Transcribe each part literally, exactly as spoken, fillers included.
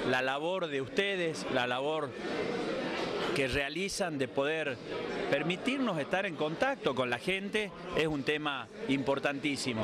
la labor de ustedes, la labor que realizan de poder permitirnos estar en contacto con la gente, es un tema importantísimo.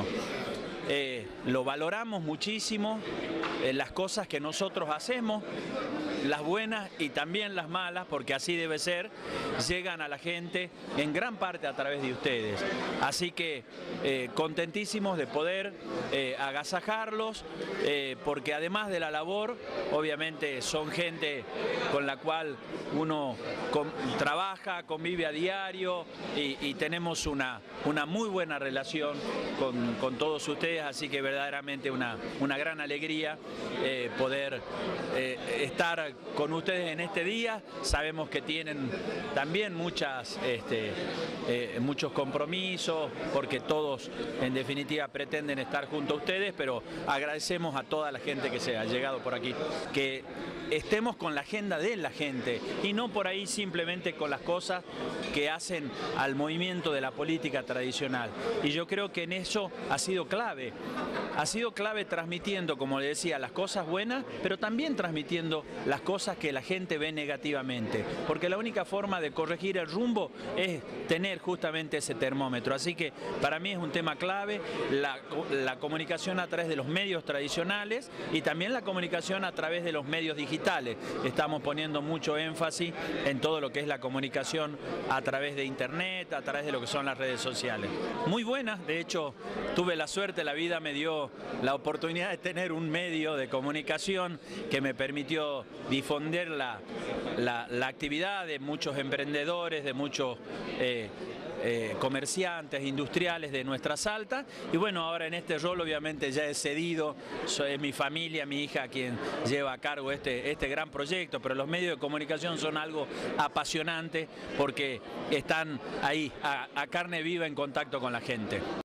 Eh, lo valoramos muchísimo, eh, las cosas que nosotros hacemos, las buenas y también las malas, porque así debe ser, llegan a la gente en gran parte a través de ustedes. Así que eh, contentísimos de poder eh, agasajarlos, eh, porque además de la labor, obviamente son gente con la cual uno con, trabaja, convive a diario y, y tenemos una, una muy buena relación con, con todos ustedes, así que verdaderamente una, una gran alegría eh, poder eh, estar con ustedes en este día. Sabemos que tienen también muchas, este, eh, muchos compromisos, porque todos en definitiva pretenden estar junto a ustedes, pero agradecemos a toda la gente que se ha llegado por aquí, que estemos con la agenda de la gente y no por ahí simplemente con las cosas que hacen al movimiento de la política tradicional. Y yo creo que en eso ha sido clave, ha sido clave transmitiendo, como le decía, las cosas buenas, pero también transmitiendo las cosas que la gente ve negativamente, porque la única forma de corregir el rumbo es tener justamente ese termómetro. Así que para mí es un tema clave la, la comunicación a través de los medios tradicionales y también la comunicación a través de los medios digitales. Estamos poniendo mucho énfasis en todo lo que es la comunicación a través de internet, a través de lo que son las redes sociales. Muy buenas, de hecho tuve la suerte, la vida me dio la oportunidad de tener un medio de comunicación que me permitió difundir la, la, la actividad de muchos emprendedores, de muchos eh, eh, comerciantes, industriales de nuestra Salta. Y bueno, ahora en este rol obviamente ya he cedido, es mi familia, mi hija quien lleva a cargo este, este gran proyecto, pero los medios de comunicación son algo apasionante porque están ahí a, a carne viva en contacto con la gente.